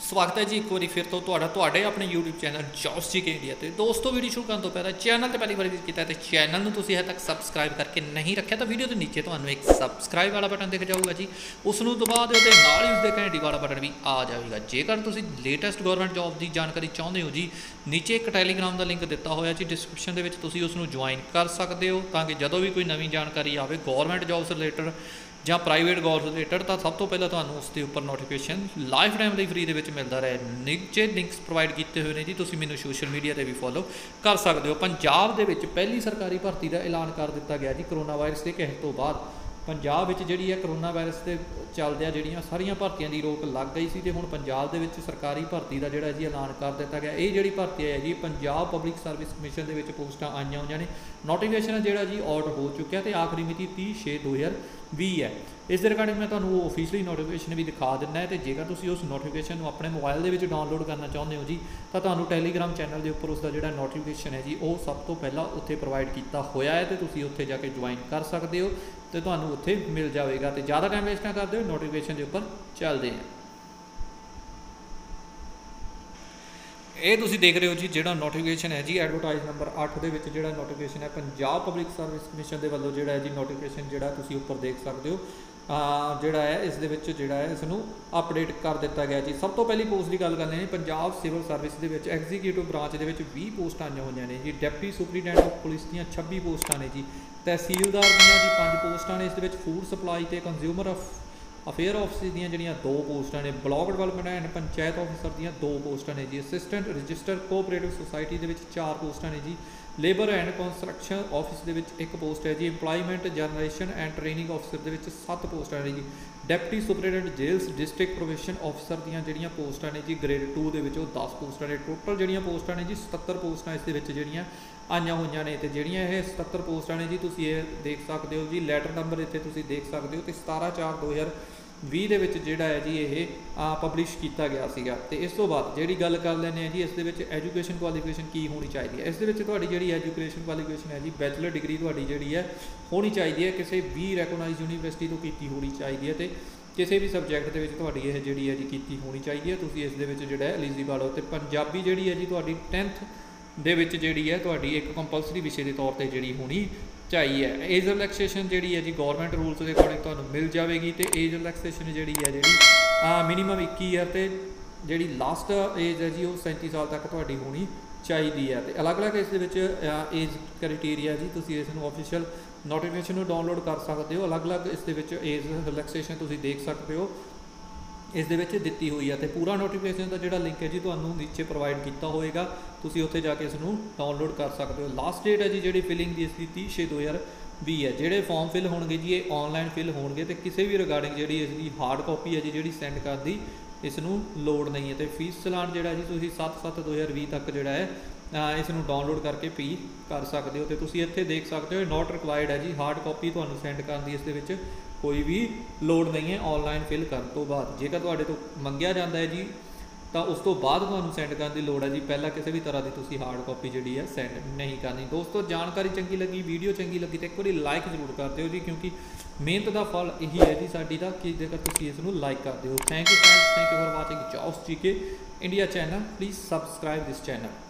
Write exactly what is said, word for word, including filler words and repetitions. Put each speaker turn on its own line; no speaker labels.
स्वागत है जी एक बार फिर तो तुहाडा अपने YouTube channel jobs G K India. तो दोस्तों वीडियो शुरू करने तो पहले चैनल तो पहली बार विजिट किया तो चैनल में तुसीं हजे तक सबसक्राइब करके नहीं रखा तो वीडियो के नीचे तो एक सबसक्राइब वाला बटन दिख जाऊगा जी, उसनों दबा दो तो नाल ही उसके घंटी वाला बटन भी आ जाएगा। जेकर तुसीं लेटेस्ट गवर्नमेंट जॉब की जानकारी चाहते हो जी, नीचे एक टैलीग्राम का लिंक दिता होया जी डिस्क्रिप्शन के तुसीं उसनूं ज्वाइन कर सकते हो ताकि जदों भी कोई नवी जानकारी आए गवर्नमेंट जॉब्स रिलेटेड ਜਾਂ ਪ੍ਰਾਈਵੇਟ ਜੌਬ ਰਿਲੇਟਡ ਤਾਂ ਸਭ ਤੋਂ ਪਹਿਲਾਂ ਤੁਹਾਨੂੰ ਉਸ ਦੇ ਉੱਪਰ ਨੋਟੀਫਿਕੇਸ਼ਨ ਲਾਈਫ ਟਾਈਮ ਲਈ ਫ੍ਰੀ ਦੇ ਵਿੱਚ ਮਿਲਦਾ ਰਹੇ। ਨੀਚੇ ਲਿੰਕਸ ਪ੍ਰੋਵਾਈਡ ਕੀਤੇ ਹੋਏ ਨੇ ਜੀ, ਤੁਸੀਂ ਮੈਨੂੰ ਸੋਸ਼ਲ ਮੀਡੀਆ ਤੇ ਵੀ ਫੋਲੋ ਕਰ ਸਕਦੇ ਹੋ। ਪੰਜਾਬ ਦੇ ਵਿੱਚ ਪਹਿਲੀ ਸਰਕਾਰੀ ਭਰਤੀ ਦਾ ਐਲਾਨ ਕਰ ਦਿੱਤਾ ਗਿਆ ਜੀ ਕਰੋਨਾ ਵਾਇਰਸ ਦੇ ਕਹਿਣ ਤੋਂ ਬਾਅਦ। ਪੰਜਾਬ ਵਿੱਚ ਜਿਹੜੀ ਹੈ ਕਰੋਨਾ ਵਾਇਰਸ ਦੇ ਚੱਲਦਿਆਂ ਜਿਹੜੀਆਂ ਸਾਰੀਆਂ ਭਰਤੀਆਂ ਦੀ ਰੋਕ ਲੱਗ ਗਈ ਸੀ ਤੇ ਹੁਣ ਪੰਜਾਬ ਦੇ ਵਿੱਚ ਸਰਕਾਰੀ ਭਰਤੀ ਦਾ ਜਿਹੜਾ ਜੀ ਐਲਾਨ ਕਰ ਦਿੱਤਾ ਗਿਆ। ਇਹ ਜਿਹੜੀ ਭਰਤੀ ਹੈ ਜੀ ਪੰਜਾਬ ਪਬਲਿਕ ਸਰਵਿਸ ਕਮਿਸ਼ਨ ਦੇ ਵਿੱਚ ਪੋਸਟਾਂ ਆਈਆਂ ਹੋਈਆਂ ਨੇ। ਨੋਟੀਫਿਕੇਸ਼ਨ ਜਿਹੜਾ ਜੀ ਆਊਟ ਹੋ ਚੁੱਕਿਆ ਤੇ ਆਖਰੀ ਮਿਤੀ तीस छे दो हज़ार भी है। इस रिगार्डिंग मैं तुम्हें ऑफिशियली नोटिफिकेशन भी दिखा दिना है। तो जेकर तुम उस नोटिफिकेशन अपने मोबाइल के डाउनलोड करना चाहते हो जी तो तुम्हें टैलीग्राम चैनल के उपर उसका जो नोटिफिकेशन है जी वो सब तो पहला उत्थे प्रोवाइड किया होया है। तो तुम उत्थे जाके ज्वाइन कर सकते हो तो तुम्हें उत्थे मिल जाएगा। तो ज़्यादा टाइम वेस्ट ना करते हो, नोटिफिकेशन के उपर चलते हैं। ये तुसीं देख रहे हो जी जो नोटिफिकेशन है जी एडवरटाइज नंबर अठ के जो नोटिफिकेशन है पंजाब पब्लिक सर्विस कमिशन के वालों जो है जी नोटिफिकेशन जो तुसीं उपर देख सकते हो जोड़ा है इस जोड़ा है इसनूं अपडेट कर दिता गया जी। सब तो पहली पोस्ट की गल करनी है पंजाब सिविल सर्विस के एग्जीक्यूटिव ब्रांच के बीस पोस्टां आईयां होईयां ने जी। डिप्टी सुपरीडेंट ऑफ पुलिस दी छब्बीस पोस्टां ने जी। तहसीलदार दी जी पांच पोस्टां ने। इस फूड सप्लाई ते कंज्यूमर अफेयर ऑफिस दी जिहड़ियां दो पोस्टां ने। Block development and panchayat officer दी दो पोस्टां ने जी। असिस्टेंट रजिस्टर कोऑपरेटिव सोसाइटी दे विच चार पोस्टां ने जी। लेबर एंड कंस्ट्रक्शन ऑफिस दे विच एक पोस्ट है जी। Employment generation and training officer दे विच सत्त पोस्टां ने जी। Deputy superintendent jails district probation officer दी जिहड़ियां पोस्टां ने जी ग्रेड टू दे विच दस पोस्टां ने। टोटल जिहड़ियां पोस्टां ने जी सत्तर पोस्टां इस दे विच जिहड़ियां आईयां होईयां ने। ते जिहड़ियां इह सत्तर पोस्टां ने जी तुसीं इह देख सकदे हो जी। लैटर नंबर इत्थे तुसीं देख सकदे हो ते सतारह चार दो हज़ार भी दे विच जिहड़ा है जी ये पबलिश किया गया सीगा। ते इस तो बाद जिहड़ी गल कर लैंदे हैं जी इस दे विच एजुकेशन क्वालीफिकेशन की होनी चाहिए है। इस दे विच तुहाडी जिहड़ी एजुकेशन क्वालीफिकेशन है जी बैचलर डिग्री तुहाडी जिहड़ी है होनी चाहिए है, किसी भी रैकोगनाइज यूनीवर्सिटी तो कीती होनी चाहिए है। तो किसी भी सबजैक्ट के तुहाडी यह जिहड़ी है जी कीती होनी चाहिए। तुसीं इस दे विच जिहड़ा एलिजिबल हो। तो पंजाबी जिहड़ी है जी तुहाडी टेंथ दे विच जिहड़ी है तुहाडी एक कंपलसरी विषय के तौर पर जिहड़ी होनी चाहिए। एज रिलैक्सेशन जी है जी गवर्नमेंट रूल्स के अकॉर्डिंग तुहानूं मिल जाएगी। तो एज रिलैक्सेशन जी है जी मिनीमम इक्की ईयर तो जी लास्ट एज है जी वो सैंती साल तक तुहाडी होनी चाहिए है। तो अलग अलग इस एज क्राइटेरिया जी तुसीं इसनूं ऑफिशियल नोटिफिकेशन डाउनलोड कर सकते हो। अलग अलग इस एज रिलैक्सेशन तुसीं देख सकते हो इस दे विच दित्ती हुई है। तो पूरा नोटिफिकेशन का जो लिंक है जी तुहानूं नीचे प्रोवाइड किया होएगा, तुसीं उत्थे जाके इसनूं डाउनलोड कर सकते हो। लास्ट डेट है जी जिहड़ी फिलिंग की इसकी तीस छे दो हज़ार भी है। जिहड़े फॉर्म फिल होणगे जी ये ऑनलाइन फिल होणगे तो किसी भी रिगार्डिंग जिहड़ी इसकी हार्ड कॉपी है जी जिहड़ी सेंड करदी इसनूं लोड़ नहीं है। तो फीस चलान जिहड़ा जी तुसीं सत्त सत्त दो हज़ार भी तक जिहड़ा है इसनूं डाउनलोड करके पे कर सकते हो। तो तुसीं इत्थे देख सकते हो नॉट रिक्वायर्ड है जी हार्ड कॉपी तुहानूं सेंड करन दी इस दे विच कोई भी लोड़ नहीं है ऑनलाइन फिल करन तो बाद। जेकर तुहाडे तो मंगिया जाता है जी तो उस तो बाद तुहानूं सेंड करन दी लोड़ है जी, पहला किसी भी तरह की तुसीं हार्ड कॉपी जिहड़ी है सेंड नहीं करनी। दोस्तों जानकारी चंगी लगी वीडियो चंगी लगी तो एक बार लाइक जरूर कर दिओ जी, क्योंकि मेहनत का फल यही है जी साडी दा कि जेकर तुसीं इसनूं लाइक कर दिओ। Thank you friends, thank you for watching jobs G K India channel. Please subscribe this channel.